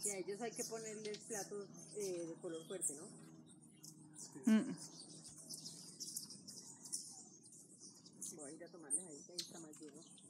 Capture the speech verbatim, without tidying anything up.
Y a ellos hay que ponerles platos eh, de color fuerte, ¿no? Mm. Voy a ir a tomarles ahí, que ahí está más lleno.